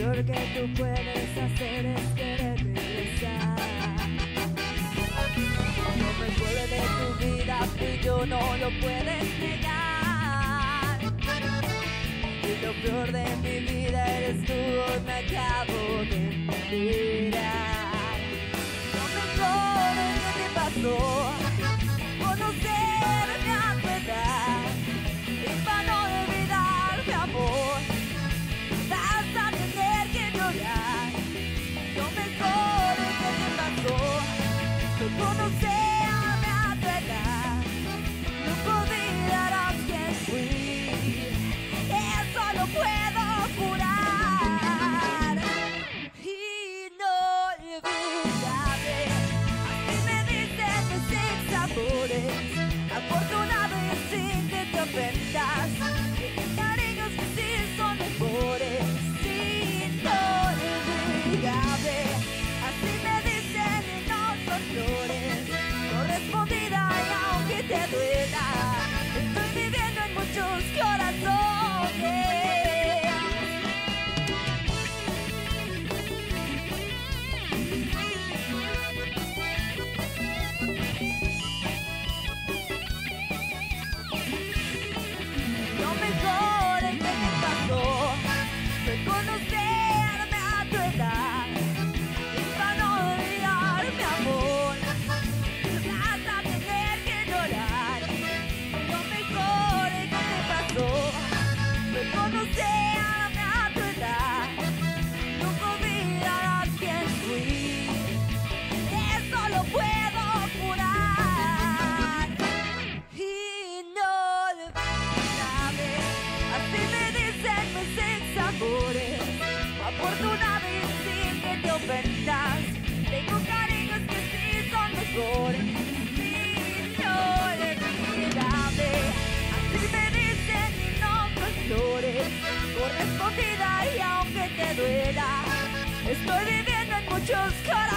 peor que tú puedes hacer es querer regresar. Lo mejor de tu vida fui yo, no lo puedes negar. Y lo peor de mi vida eres tú, hoy me acabo de enterar. Lo mejor que te pasó, conocerme a tu edad. Y para no olvidarte, amor, vas a tener que llorar. Lo mejor que te pasó fue conocerme a tu edad. Nunca olvidarás quién fui, eso lo puedo jurar. Inolvidable, así me dicen mis sabores. Afortunado y sin que te ofendas, que mis cariños que sí son mejores. Inolvidable, así me dicen y no son flores. Correspondida y aunque te duela, estoy viviendo en muchos corazones. Lo mejor que me pasó fue conocerme a tu edad. Y para no olvidarme, amor, vas a tener que llorar. Lo mejor que me pasó fue conocerme a tu edad. Nunca olvidarás quién fui, eso lo puedo jurar. Inolvidable, así me dicen mis sabores. Afortunado y sin que te ofendas, tengo cariños que sí son mejores. Inolvidable, así me dicen y no son flores. Correspondida y aunque te duela, estoy viviendo en muchos corazones.